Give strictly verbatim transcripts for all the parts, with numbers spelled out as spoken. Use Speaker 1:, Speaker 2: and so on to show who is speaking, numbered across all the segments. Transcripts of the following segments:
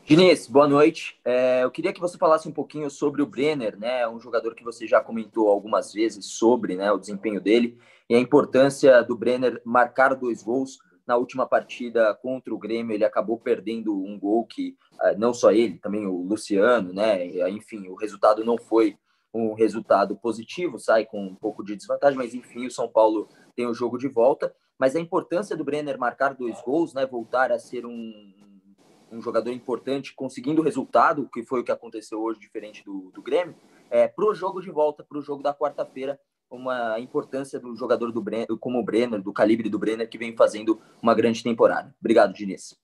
Speaker 1: Diniz, boa noite. É, eu queria que você falasse um pouquinho sobre o Brenner, né? Um jogador que você já comentou algumas vezes sobre, né, o desempenho dele e a importância do Brenner marcar dois gols. Na última partida contra o Grêmio, ele acabou perdendo um gol que, não só ele, também o Luciano, né? Enfim, o resultado não foi um resultado positivo, sai com um pouco de desvantagem, mas enfim, o São Paulo tem o jogo de volta. Mas a importância do Brenner marcar dois gols, né? Voltar a ser um um jogador importante, conseguindo resultado, que foi o que aconteceu hoje, diferente do, do Grêmio, é, para o jogo de volta, para o jogo da quarta-feira, uma importância do jogador do Brenner, como o Brenner, do calibre do Brenner, que vem fazendo uma grande temporada. Obrigado, Diniz.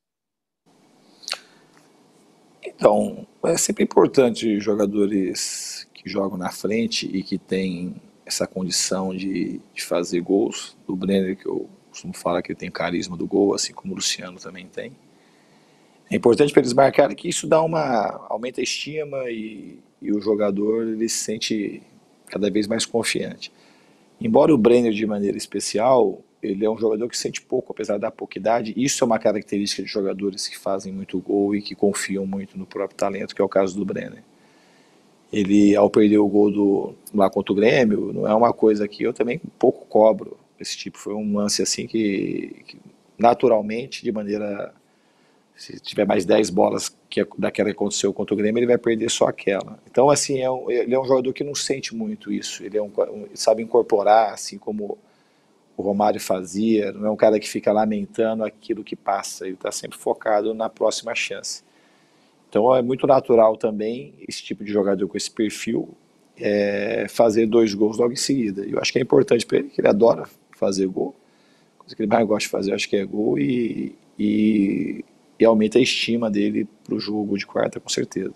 Speaker 2: Então, é sempre importante jogadores que jogam na frente e que têm essa condição de, de fazer gols. Do Brenner, que eu costumo falar que ele tem carisma do gol, assim como o Luciano também tem. É importante para eles marcarem que isso dá uma aumenta a estima e, e o jogador ele se sente cada vez mais confiante. Embora o Brenner de maneira especial, ele é um jogador que sente pouco, apesar da pouca idade. Isso é uma característica de jogadores que fazem muito gol e que confiam muito no próprio talento, que é o caso do Brenner. Ele, ao perder o gol do, lá contra o Grêmio, não é uma coisa que eu também pouco cobro. Esse tipo foi um lance assim que, que naturalmente, de maneira... Se tiver mais dez bolas que, daquela que aconteceu contra o Grêmio, ele vai perder só aquela. Então, assim, é um, ele é um jogador que não sente muito isso. Ele é um, um, sabe incorporar, assim como o Romário fazia. Não é um cara que fica lamentando aquilo que passa. Ele está sempre focado na próxima chance. Então, é muito natural também esse tipo de jogador com esse perfil é, fazer dois gols logo em seguida. Eu acho que é importante para ele, que ele adora fazer gol. A coisa que ele mais gosta de fazer, eu acho que é gol e... e e aumenta a estima dele para o jogo de quarta, com certeza.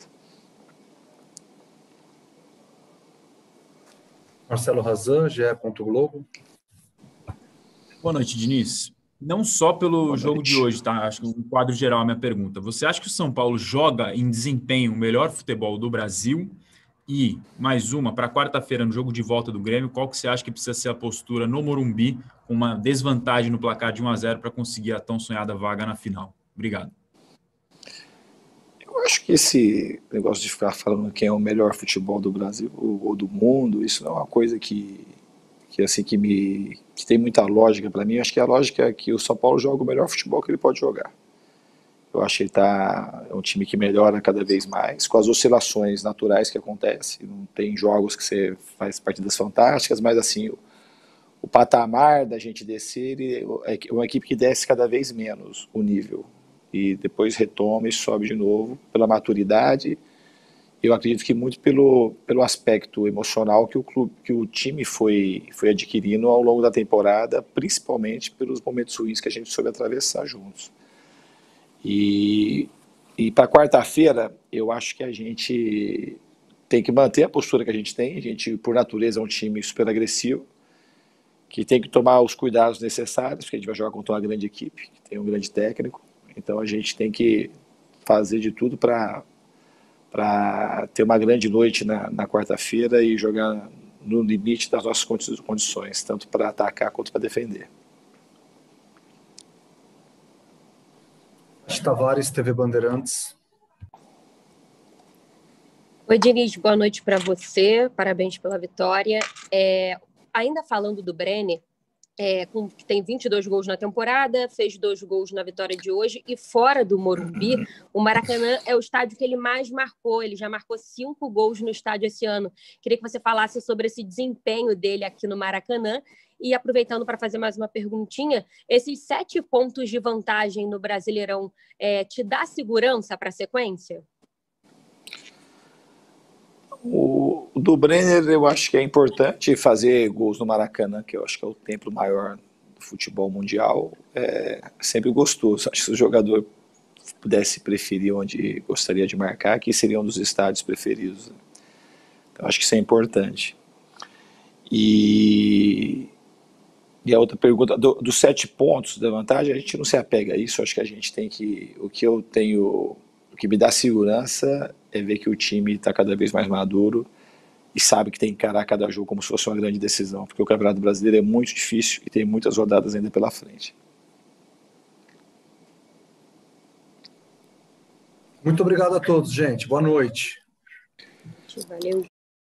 Speaker 3: Marcelo Razan, G E. Globo.
Speaker 4: Boa noite, Diniz. Não só pelo Boa jogo noite. de hoje, tá? Acho que um quadro geral é a minha pergunta. Você acha que o São Paulo joga em desempenho o melhor futebol do Brasil? E, mais uma, para quarta-feira, no jogo de volta do Grêmio, qual que você acha que precisa ser a postura no Morumbi, com uma desvantagem no placar de um a zero para conseguir a tão sonhada vaga na final? Obrigado.
Speaker 2: Eu acho que esse negócio de ficar falando quem é o melhor futebol do Brasil ou do mundo, isso não é uma coisa que, que, assim, que, me, que tem muita lógica para mim. Eu acho que a lógica é que o São Paulo joga o melhor futebol que ele pode jogar. Eu acho que ele tá, é um time que melhora cada vez mais, com as oscilações naturais que acontecem. Não tem jogos que você faz partidas fantásticas, mas assim, o, o patamar da gente descer é uma equipe que desce cada vez menos o nível. E depois retoma e sobe de novo pela maturidade. Eu acredito que muito pelo, pelo aspecto emocional que o, clube, que o time foi, foi adquirindo ao longo da temporada, principalmente pelos momentos ruins que a gente soube atravessar juntos. E, e para quarta-feira, eu acho que a gente tem que manter a postura que a gente tem. A gente, por natureza, é um time super agressivo, que tem que tomar os cuidados necessários, porque a gente vai jogar contra uma grande equipe, que tem um grande técnico. Então a gente tem que fazer de tudo para para ter uma grande noite na, na quarta-feira e jogar no limite das nossas condições, tanto para atacar quanto para defender.
Speaker 3: Tavares, T V Bandeirantes.
Speaker 5: Oi, Diniz, boa noite para você, parabéns pela vitória. É, ainda falando do Brenner, É, com, que tem vinte e dois gols na temporada, fez dois gols na vitória de hoje, e fora do Morumbi, o Maracanã é o estádio que ele mais marcou, ele já marcou cinco gols no estádio esse ano. Queria que você falasse sobre esse desempenho dele aqui no Maracanã, e aproveitando para fazer mais uma perguntinha, esses sete pontos de vantagem no Brasileirão é, te dá segurança para a sequência?
Speaker 2: O do Brenner, eu acho que é importante fazer gols no Maracanã, que eu acho que é o templo maior do futebol mundial. É sempre gostoso. Acho que se o jogador pudesse preferir onde gostaria de marcar, aqui seria um dos estádios preferidos. Então, acho que isso é importante. E, e a outra pergunta, do, dos sete pontos da vantagem, a gente não se apega a isso. Acho que a gente tem que... O que eu tenho... O que me dá segurança é ver que o time está cada vez mais maduro e sabe que tem que encarar cada jogo como se fosse uma grande decisão, porque o Campeonato Brasileiro é muito difícil e tem muitas rodadas ainda pela frente.
Speaker 3: Muito obrigado a todos, gente. Boa noite.
Speaker 5: Valeu.